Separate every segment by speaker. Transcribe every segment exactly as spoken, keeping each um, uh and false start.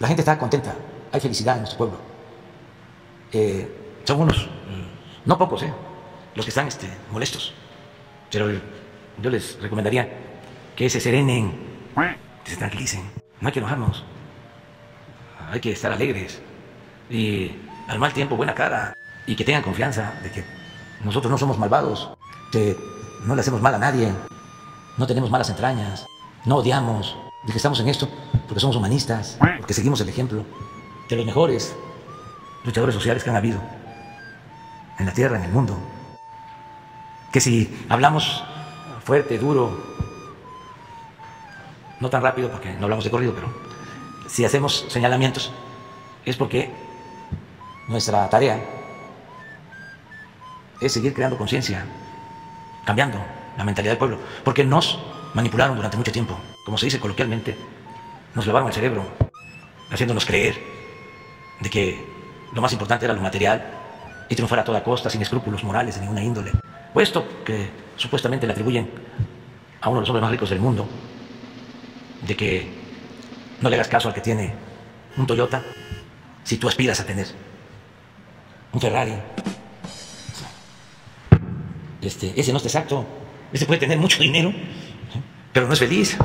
Speaker 1: La gente está contenta, hay felicidad en nuestro pueblo. Eh, son unos, no pocos, eh, los que están este, molestos. Pero yo les recomendaría que se serenen, que se tranquilicen. No hay que enojarnos, hay que estar alegres y al mal tiempo buena cara, y que tengan confianza de que nosotros no somos malvados, que no le hacemos mal a nadie, no tenemos malas entrañas, no odiamos, de que estamos en esto porque somos humanistas, porque seguimos el ejemplo de los mejores luchadores sociales que han habido en la tierra, en el mundo. Que si hablamos fuerte, duro, no tan rápido porque no hablamos de corrido, pero si hacemos señalamientos es porque nuestra tarea es seguir creando conciencia, cambiando la mentalidad del pueblo, porque nos manipularon durante mucho tiempo, como se dice coloquialmente, nos lavaron el cerebro, haciéndonos creer de que lo más importante era lo material y triunfar a toda costa, sin escrúpulos morales de ninguna índole. Puesto que supuestamente le atribuyen a uno de los hombres más ricos del mundo, de que no le hagas caso al que tiene un Toyota si tú aspiras a tener un Ferrari. Este, ese no es exacto. Ese puede tener mucho dinero, pero no es feliz.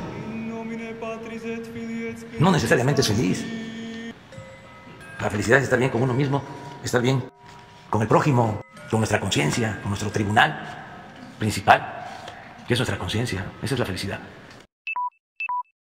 Speaker 1: No necesariamente es feliz. La felicidad es estar bien con uno mismo, estar bien con el prójimo, con nuestra conciencia, con nuestro tribunal principal, que es nuestra conciencia. Esa es la felicidad.